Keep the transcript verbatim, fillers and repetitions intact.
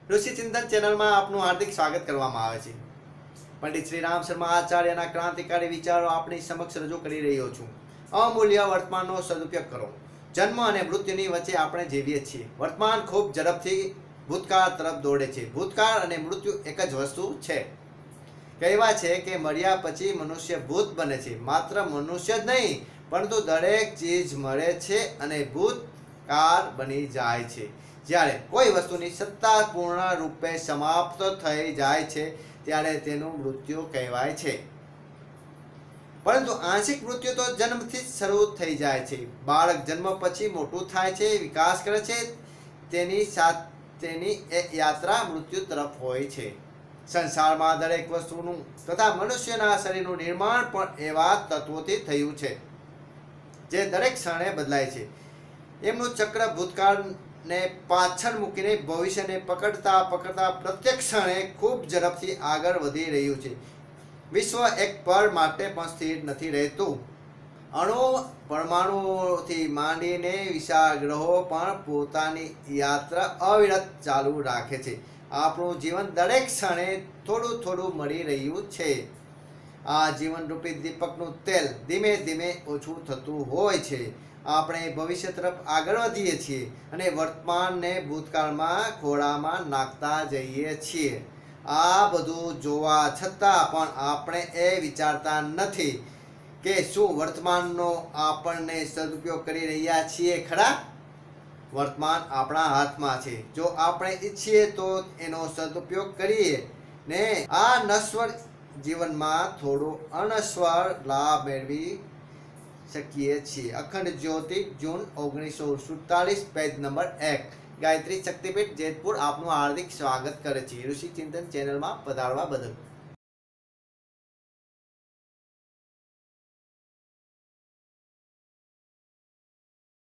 ઋષિ ચિંતન ચેનલમાં આપનું હાર્દિક સ્વાગત કરવામાં આવે છે। પંડિત શ્રી રામ શર્મા આચાર્યના ક્રાંતિકારી વિચારો આપણી સમક્ષ રજૂ કરી રહ્યો છું। અમૂલ્ય વર્તમાનનો સદુપયોગ કરો। જન્મ અને મૃત્યુની વચ્ચે આપણે જીવીએ છીએ। વર્તમાન ખૂબ ઝડપથી ભૂતકાળ તરફ દોડે છે। ભૂતકાળ અને મૃત્યુ એક જ વસ્તુ છે। કહેવાય છે કે મર્યા પછી મનુષ્ય ભૂત બને છે। માત્ર મનુષ્ય જ નહીં પરંતુ દરેક ચીજ મરે છે અને ભૂતકાળ બની જાય છે। જ્યારે કોઈ વસ્તુની સત્તા પૂર્ણ રૂપે સમાપ્ત થઈ જાય છે ત્યારે તેનું મૃત્યુ કહેવાય છે। પરંતુ આંશિક મૃત્યુ તો જન્મથી જ શરૂ થઈ જાય છે। બાળક જન્મ પછી મોટું થાય છે, વિકાસ કરે છે, તેની સાથેની એ યાત્રા મૃત્યુ તરફ હોય છે। સંસારમાં દરેક વસ્તુનું તથા મનુષ્યના શરીરનું નિર્માણ પણ એવા તત્વોથી થયું છે જે દરેક ક્ષણે બદલાય છે। એમનું ચક્ર ભૂતકાળને પાછળ મૂકીને ભવિષ્યને પકડતા પકડતા પ્રત્યેક ક્ષણે ખૂબ ઝડપથી આગળ વધી રહ્યું છે। વિશ્વ એક પળ માટે પણ સ્થિર નથી રહેતું। અણુ પરમાણુઓથી માંડીને વિશાળ ગ્રહો પણ પોતાની યાત્રા અવિરત ચાલુ રાખે છે। આપણું જીવન દરેક ક્ષણે થોડું થોડું મળી રહ્યું છે। આ જીવનરૂપી દીપકનું તેલ ધીમે ધીમે ઓછું થતું હોય છે। આપણે ભવિષ્ય તરફ આગળ વધીએ છીએ અને વર્તમાનને ભૂતકાળમાં ખોળામાં નાખતા જઈએ છીએ। આ બધું જોવા છતાં પણ આપણે એ વિચારતા નથી કે શું વર્તમાનનો આપણને સદુપયોગ કરી રહ્યા છીએ ખરા? વર્તમાન આપણા હાથમાં છે। જો આપણે ઈચ્છીએ તો એનો સદુપયોગ કરીએ ને આ નશ્વર જીવનમાં થોડો અનશ્વર લાભ મેળવી શકીએ છીએ। અખંડ જ્યોતિ જૂન ઓગણીસો સુડતાલીસ પેજ નંબર એક। ગાયત્રી શક્તિપીઠ જેતપુર આપનું હાર્દિક સ્વાગત કરે છે ઋષિ ચિંતન ચેનલમાં પધારવા બદલ।